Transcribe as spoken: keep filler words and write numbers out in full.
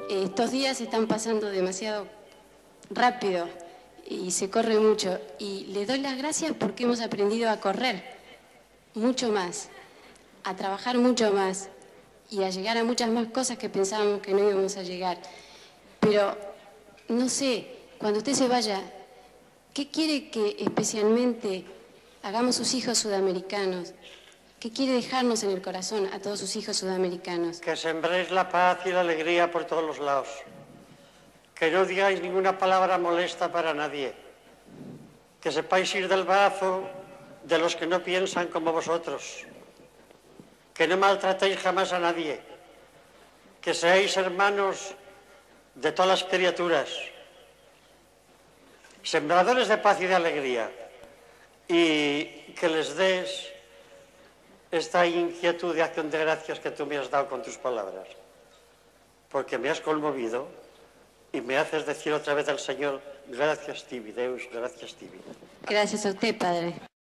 Estos días están pasando demasiado rápido y se corre mucho. Y le doy las gracias porque hemos aprendido a correr mucho más, a trabajar mucho más y a llegar a muchas más cosas que pensábamos que no íbamos a llegar. Pero, no sé, cuando usted se vaya, ¿qué quiere que especialmente hagamos sus hijos sudamericanos? ¿Qué quiere dejarnos en el corazón a todos sus hijos sudamericanos? Que sembréis la paz y la alegría por todos los lados. Que no digáis ninguna palabra molesta para nadie. Que sepáis ir del brazo de los que no piensan como vosotros. Que no maltratéis jamás a nadie. Que seáis hermanos de todas las criaturas. Sembradores de paz y de alegría. Y que les des esta inquietud de acción de gracias que tú me has dado con tus palabras. Porque me has conmovido y me haces decir otra vez al Señor, gracias tibi, Deus, gracias tibi. Gracias a usted, Padre.